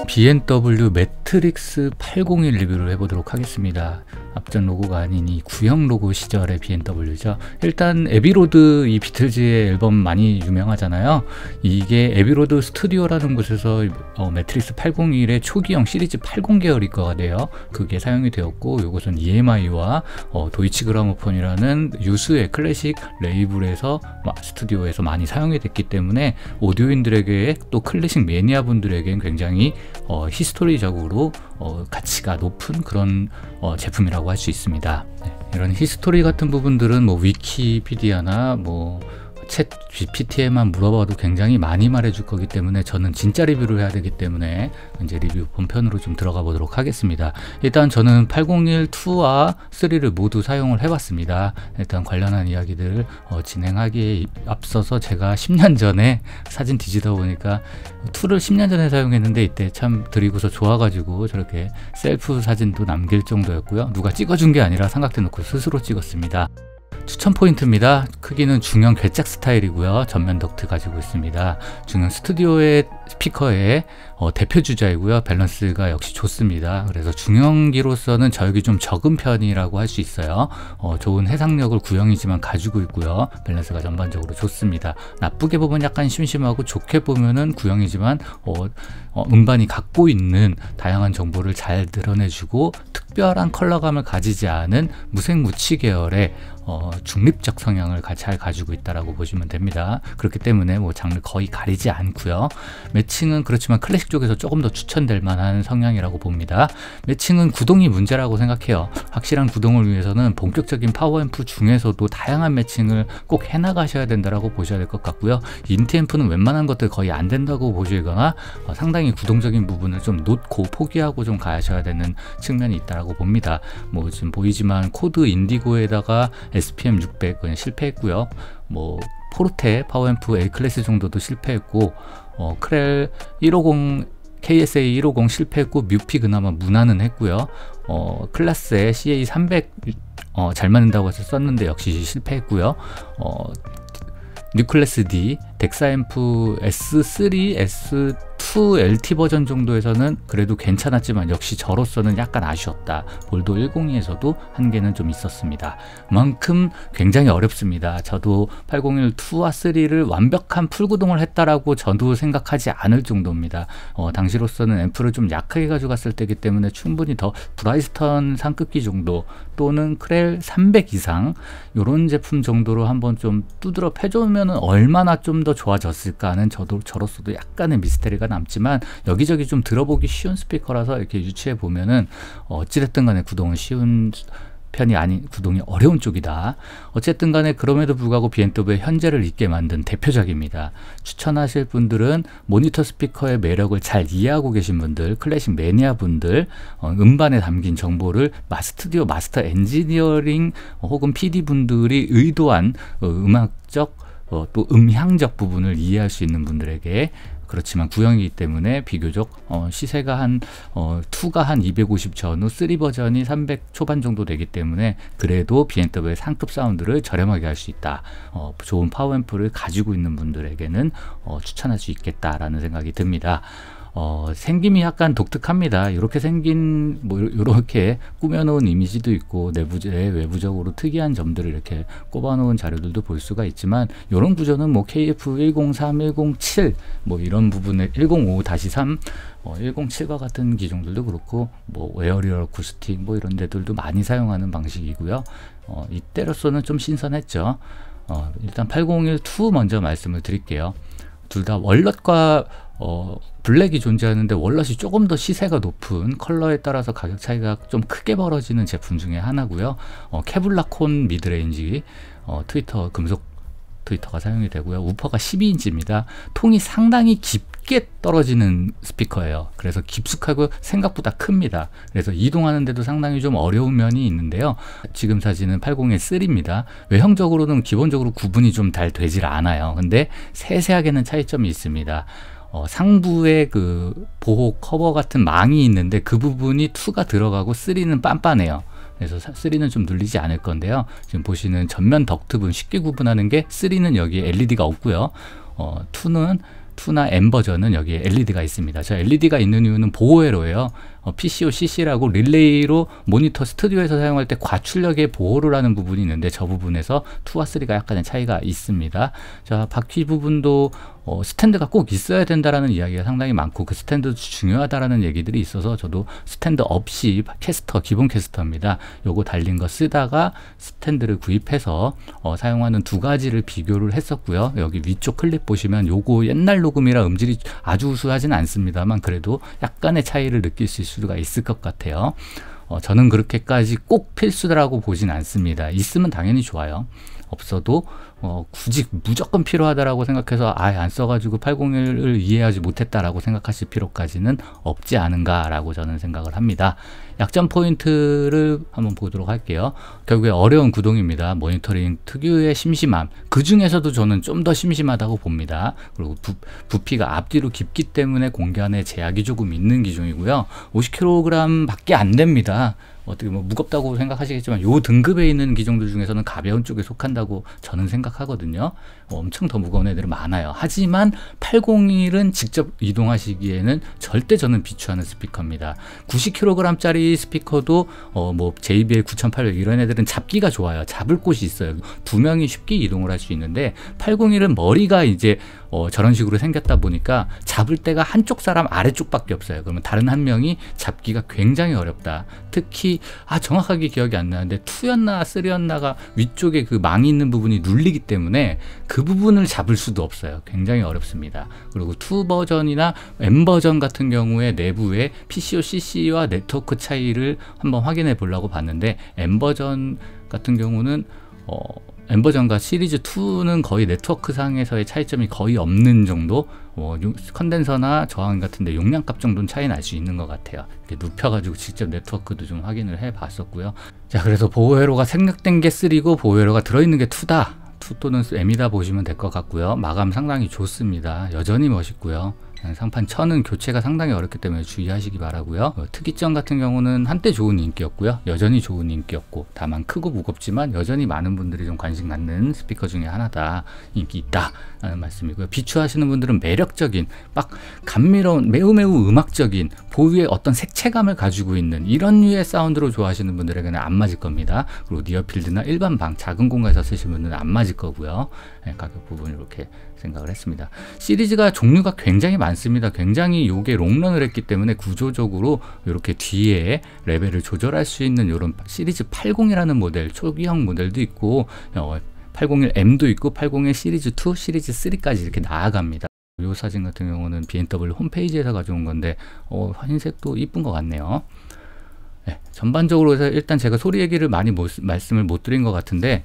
B&W 매트릭스 801 리뷰를 해보도록 하겠습니다. 앞전 로고가 아닌 이 구형 로고 시절의 B&W죠. 일단 에비로드, 이 비틀즈의 앨범 많이 유명하잖아요. 이게 에비로드 스튜디오라는 곳에서 매트릭스 801의 초기형 시리즈 80 계열일 거가 돼요. 그게 사용이 되었고, 이것은 EMI와 도이치 그라모폰이라는 유수의 클래식 레이블에서 스튜디오에서 많이 사용이 됐기 때문에 오디오인들에게, 또 클래식 매니아 분들에게는 굉장히 히스토리적으로 가치가 높은 그런 제품이라고 할 수 있습니다. 네, 이런 히스토리 같은 부분들은 뭐 위키피디아나 뭐 챗 GPT에만 물어봐도 굉장히 많이 말해줄 거기 때문에 저는 진짜 리뷰를 해야 되기 때문에 이제 리뷰 본편으로 좀 들어가 보도록 하겠습니다. 일단 저는 801 2와 3를 모두 사용을 해봤습니다. 일단 관련한 이야기들을 진행하기에 앞서서 제가 10년 전에 사진 뒤지다 보니까 2를 10년 전에 사용했는데 이때 참 드리고서 좋아가지고 저렇게 셀프 사진도 남길 정도였고요. 누가 찍어준 게 아니라 삼각대놓고 스스로 찍었습니다. 추천 포인트입니다. 크기는 중형 괴짝 스타일이고요. 전면 덕트 가지고 있습니다. 중형 스튜디오의 스피커의 대표 주자이고요. 밸런스가 역시 좋습니다. 그래서 중형기로서는 저역이 좀 적은 편이라고 할 수 있어요. 좋은 해상력을 구형이지만 가지고 있고요. 밸런스가 전반적으로 좋습니다. 나쁘게 보면 약간 심심하고, 좋게 보면은 구형이지만 음반이 갖고 있는 다양한 정보를 잘 드러내주고 특별한 컬러감을 가지지 않은 무색무취 계열의 중립적 성향을 잘 가지고 있다라고 보시면 됩니다. 그렇기 때문에 뭐 장르 거의 가리지 않고요. 매칭은 그렇지만 클래식 쪽에서 조금 더 추천될 만한 성향이라고 봅니다. 매칭은 구동이 문제라고 생각해요. 확실한 구동을 위해서는 본격적인 파워앰프 중에서도 다양한 매칭을 꼭 해나가셔야 된다라고 보셔야 될 것 같고요. 인트앰프는 웬만한 것들 거의 안 된다고 보시거나 상당히 구동적인 부분을 좀 놓고 포기하고 좀 가셔야 되는 측면이 있다라고 봅니다. 뭐 지금 보이지만 코드 인디고에다가 SPM 600 그냥 실패했고요. 뭐 포르테 파워앰프 A 클래스 정도도 실패했고, 크렐 150 KSA 150 실패했고, 뮤피 그나마 무난은 했고요. 클라스의 CA 300 잘 맞는다고 해서 썼는데 역시 실패했고요. 뉴클래스 D, 덱사앰프 S3, S2 LT 버전 정도에서는 그래도 괜찮았지만 역시 저로서는 약간 아쉬웠다. 볼도 102에서도 한계는 좀 있었습니다. 그만큼 굉장히 어렵습니다. 저도 801 2와 3를 완벽한 풀구동을 했다라고 저도 생각하지 않을 정도입니다. 당시로서는 앰프를 좀 약하게 가져갔을 때이기 때문에 충분히 더 브라이스턴 상급기 정도 또는 크렐 300 이상 이런 제품 정도로 한번 좀 두드러 패주면 얼마나 좀 더 좋아졌을까 하는 저로서도 약간의 미스테리가 남지만, 여기저기 좀 들어보기 쉬운 스피커라서 이렇게 유추해 보면은 어찌됐든 간에 구동은 쉬운 편이 아닌, 구동이 어려운 쪽이다. 어쨌든 간에 그럼에도 불구하고 B&W의 현재를 잊게 만든 대표작입니다. 추천하실 분들은 모니터 스피커의 매력을 잘 이해하고 계신 분들, 클래식 매니아 분들, 음반에 담긴 정보를 스튜디오 마스터 엔지니어링 혹은 PD 분들이 의도한 음악적 또 음향적 부분을 이해할 수 있는 분들에게, 그렇지만 구형이기 때문에 비교적 시세가 한 2가 한 250 전후, 3 버전이 300 초반 정도 되기 때문에 그래도 B&W의 상급 사운드를 저렴하게 할 수 있다. 좋은 파워앰프를 가지고 있는 분들에게는 추천할 수 있겠다라는 생각이 듭니다. 생김이 약간 독특합니다. 이렇게 생긴, 뭐 이렇게 꾸며놓은 이미지도 있고, 외부적으로 특이한 점들을 이렇게 꼽아놓은 자료들도 볼 수가 있지만, 이런 구조는 뭐 KF 103, 107 뭐 이런 부분에 105-3 107과 같은 기종들도 그렇고, 뭐 웨어리얼 어쿠스틱 뭐 이런 데들도 많이 사용하는 방식이고요. 이때로서는 좀 신선했죠. 일단 801 2 먼저 말씀을 드릴게요. 둘 다 월넛과 블랙이 존재하는데, 월넛이 조금 더 시세가 높은, 컬러에 따라서 가격 차이가 좀 크게 벌어지는 제품 중에 하나고요. 케블라콘 미드레인지 금속 트위터가 사용이 되고요. 우퍼가 12인치입니다. 통이 상당히 깊게 떨어지는 스피커예요. 그래서 깊숙하고 생각보다 큽니다. 그래서 이동하는데도 상당히 좀 어려운 면이 있는데요. 지금 사진은 801 3입니다. 외형적으로는 기본적으로 구분이 좀 잘 되질 않아요. 근데 세세하게는 차이점이 있습니다. 상부에 그 보호 커버 같은 망이 있는데 그 부분이 2가 들어가고 3는 빤빤해요. 그래서 3는 좀 눌리지 않을 건데요. 지금 보시는 전면 덕트분 쉽게 구분하는 게, 3는 여기에 LED가 없고요. 2는 2나 M 버전은 여기에 LED가 있습니다. 저 LED가 있는 이유는 보호회로예요. PCOCC라고 릴레이로 모니터 스튜디오에서 사용할 때 과출력의 보호를 하는 부분이 있는데 저 부분에서 2와 3가 약간의 차이가 있습니다. 자, 바퀴 부분도 스탠드가 꼭 있어야 된다라는 이야기가 상당히 많고 그 스탠드도 중요하다라는 얘기들이 있어서 저도 스탠드 없이 캐스터, 기본 캐스터입니다. 요거 달린 거 쓰다가 스탠드를 구입해서 사용하는 두 가지를 비교를 했었고요. 여기 위쪽 클립 보시면 요거 옛날 녹음이라 음질이 아주 우수하진 않습니다만 그래도 약간의 차이를 느낄 수 있을 수가 있을 것 같아요. 저는 그렇게까지 꼭 필수라고 보진 않습니다. 있으면 당연히 좋아요. 없어도 굳이 무조건 필요하다라고 생각해서 아예 안 써가지고 801을 이해하지 못했다라고 생각하실 필요까지는 없지 않은가라고 저는 생각을 합니다. 약점 포인트를 한번 보도록 할게요. 결국에 어려운 구동입니다. 모니터링 특유의 심심함, 그 중에서도 저는 좀 더 심심하다고 봅니다. 그리고 부피가 앞뒤로 깊기 때문에 공간에 제약이 조금 있는 기종이고요. 50kg 밖에 안 됩니다. 어떻게 뭐 무겁다고 생각하시겠지만 요 등급에 있는 기종들 중에서는 가벼운 쪽에 속한다고 저는 생각하거든요. 엄청 더 무거운 애들은 많아요. 하지만 801은 직접 이동하시기에는 절대 저는 비추하는 스피커입니다. 90kg짜리 스피커도 뭐 JBL 9800 이런 애들은 잡기가 좋아요. 잡을 곳이 있어요. 두 명이 쉽게 이동을 할 수 있는데 801은 머리가 이제 저런 식으로 생겼다 보니까 잡을 때가 한쪽 사람 아래쪽밖에 없어요. 그러면 다른 한 명이 잡기가 굉장히 어렵다. 특히 정확하게 기억이 안 나는데 2였나 3였나가 위쪽에 그 망이 있는 부분이 눌리기 때문에 그 부분을 잡을 수도 없어요. 굉장히 어렵습니다. 그리고 2 버전이나 M 버전 같은 경우에 내부에 PCOCC와 네트워크 차이를 한번 확인해 보려고 봤는데 M 버전 같은 경우는 M 버전과 시리즈 2는 거의 네트워크 상에서의 차이점이 거의 없는 정도, 컨덴서나 저항 같은데 용량값 정도는 차이 날 수 있는 것 같아요. 이렇게 눕혀가지고 직접 네트워크도 좀 확인을 해 봤었고요. 자, 그래서 보호회로가 생략된 게 3고 보호회로가 들어있는 게 2다. 2 또는 M이다 보시면 될 것 같고요. 마감 상당히 좋습니다. 여전히 멋있고요. 상판 천은 교체가 상당히 어렵기 때문에 주의하시기 바라고요. 특이점 같은 경우는 한때 좋은 인기였고요. 여전히 좋은 인기였고, 다만 크고 무겁지만 여전히 많은 분들이 좀 관심 갖는 스피커 중에 하나다. 인기 있다 라는 말씀이고요. 비추하시는 분들은 매력적인, 막 감미로운, 매우 음악적인 보유의 어떤 색채감을 가지고 있는 이런 류의 사운드로 좋아하시는 분들에게는 안 맞을 겁니다. 그리고 니어필드나 일반 방, 작은 공간에서 쓰시는 분들은 안 맞을 거고요. 가격 부분 이렇게 생각을 했습니다. 시리즈가 종류가 굉장히 많습니다. 굉장히 요게 롱런을 했기 때문에 구조적으로 이렇게 뒤에 레벨을 조절할 수 있는 이런 시리즈 80이라는 모델, 초기형 모델도 있고 801M도 있고 801 시리즈 2, 시리즈 3까지 이렇게 나아갑니다. 이 사진 같은 경우는 BMW 홈페이지에서 가져온 건데 흰색도 이쁜 것 같네요. 네, 전반적으로 해서 일단 제가 소리 얘기를 많이 말씀을 못 드린 것 같은데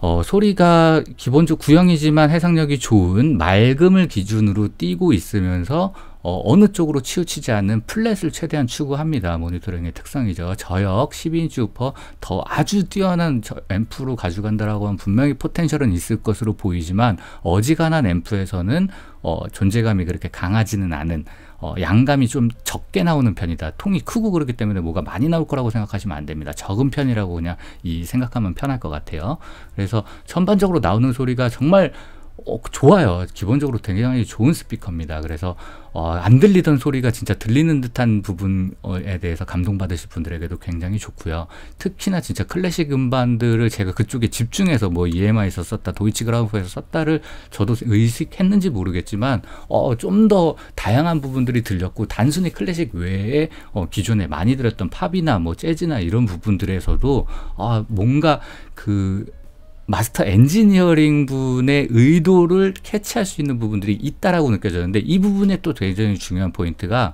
소리가 기본적으로 구형이지만 해상력이 좋은 맑음을 기준으로 띄고 있으면서 어느 쪽으로 치우치지 않는 플랫을 최대한 추구합니다. 모니터링의 특성이죠. 저역 12인치 우퍼 더 아주 뛰어난 앰프로 가져간다라고 하면 분명히 포텐셜은 있을 것으로 보이지만 어지간한 앰프에서는 존재감이 그렇게 강하지는 않은 양감이 좀 적게 나오는 편이다. 통이 크고 그렇기 때문에 뭐가 많이 나올 거라고 생각하시면 안 됩니다. 적은 편이라고 그냥 생각하면 편할 것 같아요. 그래서 전반적으로 나오는 소리가 정말 좋아요. 기본적으로 굉장히 좋은 스피커입니다. 그래서 안 들리던 소리가 진짜 들리는 듯한 부분에 대해서 감동받으실 분들에게도 굉장히 좋고요. 특히나 진짜 클래식 음반들을 제가 그쪽에 집중해서 뭐 EMI에서 썼다, 도이치 그라모폰에서 썼다를 저도 의식했는지 모르겠지만 좀 더 다양한 부분들이 들렸고, 단순히 클래식 외에 기존에 많이 들었던 팝이나 뭐 재즈나 이런 부분들에서도 뭔가 그 마스터 엔지니어링 분의 의도를 캐치할 수 있는 부분들이 있다라고 느껴졌는데, 이 부분에 또 굉장히 중요한 포인트가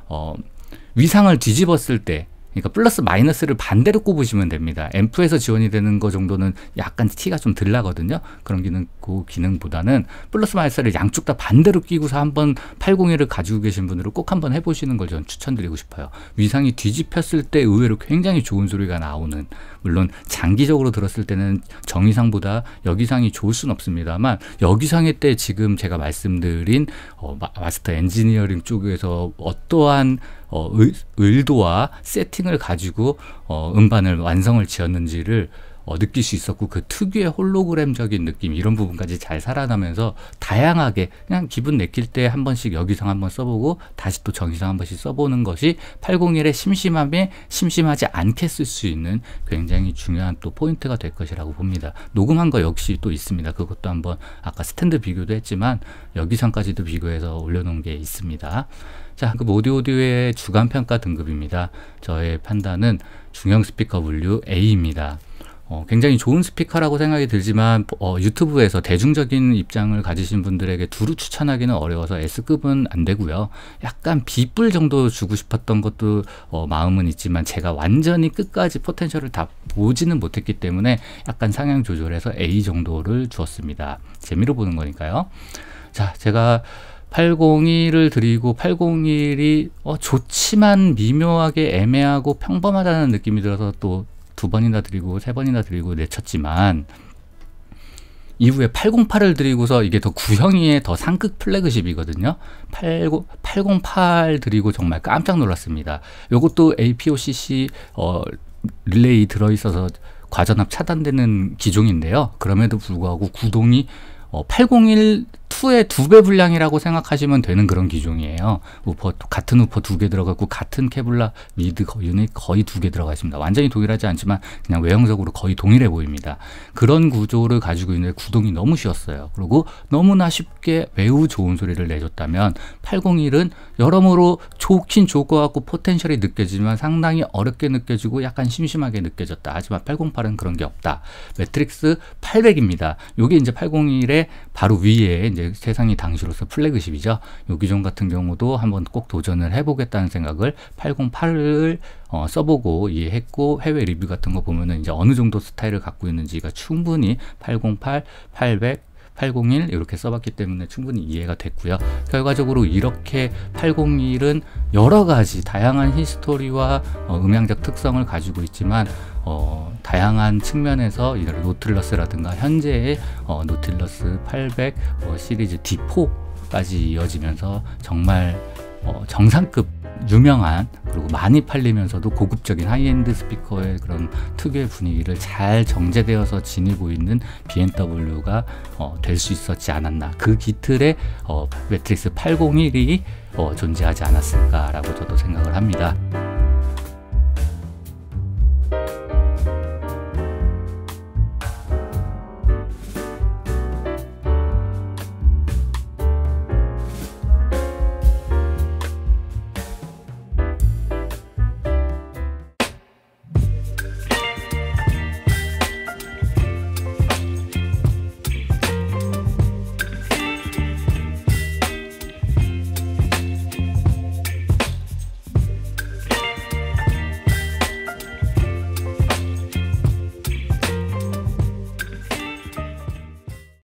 위상을 뒤집었을 때, 그러니까 플러스 마이너스를 반대로 꼽으시면 됩니다. 앰프에서 지원이 되는 거 정도는 약간 티가 좀 덜 나거든요. 그런 기능보다는 플러스 마이너스를 양쪽 다 반대로 끼고서 한번 801을 가지고 계신 분들은 꼭 한번 해보시는 걸 저는 추천드리고 싶어요. 위상이 뒤집혔을 때 의외로 굉장히 좋은 소리가 나오는, 물론 장기적으로 들었을 때는 정위상보다 여기상이 좋을 수는 없습니다만, 여기상의 때 지금 제가 말씀드린 마스터 엔지니어링 쪽에서 어떠한 의도와 세팅을 가지고 음반을 완성을 지었는지를 느낄 수 있었고 그 특유의 홀로그램적인 느낌 이런 부분까지 잘 살아나면서 다양하게 그냥 기분 내킬 때 한 번씩 여기서 한번 써보고 다시 또 저기서 한 번씩 써보는 것이 801의 심심함에 심심하지 않게 쓸 수 있는 굉장히 중요한 또 포인트가 될 것이라고 봅니다. 녹음한 거 역시 또 있습니다. 그것도 한번 아까 스탠드 비교도 했지만 여기선까지도 비교해서 올려놓은 게 있습니다. 자, 그 모디 오디오의 주간평가 등급입니다. 저의 판단은 중형 스피커 분류 A입니다. 굉장히 좋은 스피커라고 생각이 들지만 유튜브에서 대중적인 입장을 가지신 분들에게 두루 추천하기는 어려워서 S급은 안 되고요. 약간 B뿔 정도 주고 싶었던 것도 마음은 있지만 제가 완전히 끝까지 포텐셜을 다 보지는 못했기 때문에 약간 상향 조절해서 A 정도를 주었습니다. 재미로 보는 거니까요. 자, 제가 801을 드리고 801이 좋지만 미묘하게 애매하고 평범하다는 느낌이 들어서 또 2번이나 드리고 3번이나 드리고 내쳤지만 이후에 808을 드리고서 이게 더 구형이의 더 상급 플래그십이거든요. 808 드리고 정말 깜짝 놀랐습니다. 이것도 APOCC 릴레이 들어있어서 과전압 차단되는 기종인데요. 그럼에도 불구하고 구동이 801-2의 2배 분량이라고 생각하시면 되는 그런 기종이에요. 우퍼, 같은 우퍼 2개 들어가고 같은 케블라 미드 유닛 거의 2개 들어가 있습니다. 완전히 동일하지 않지만 그냥 외형적으로 거의 동일해 보입니다. 그런 구조를 가지고 있는데 구동이 너무 쉬웠어요. 그리고 너무나 쉽게 매우 좋은 소리를 내줬다면 801은 여러모로 좋긴 좋을 것 같고 포텐셜이 느껴지지만 상당히 어렵게 느껴지고 약간 심심하게 느껴졌다. 하지만 808은 그런 게 없다. 매트릭스 800입니다. 이게 이제 801의 바로 위에 이제 세상이 당시로서 플래그십이죠. 이 기종 같은 경우도 한번 꼭 도전을 해보겠다는 생각을 808을 써보고 이해했고 해외 리뷰 같은 거 보면은 이제 어느 정도 스타일을 갖고 있는지가 충분히 808, 800, 801 이렇게 써봤기 때문에 충분히 이해가 됐고요. 결과적으로 이렇게 801은 여러 가지 다양한 히스토리와 음향적 특성을 가지고 있지만 다양한 측면에서 이런 노틸러스라든가 현재의 노틸러스 800 시리즈 D4까지 이어지면서 정말 정상급 유명한 그리고 많이 팔리면서도 고급적인 하이엔드 스피커의 그런 특유의 분위기를 잘 정제되어서 지니고 있는 BMW가 될 수 있었지 않았나. 그 기틀에 매트릭스 801이 존재하지 않았을까라고 저도 생각을 합니다.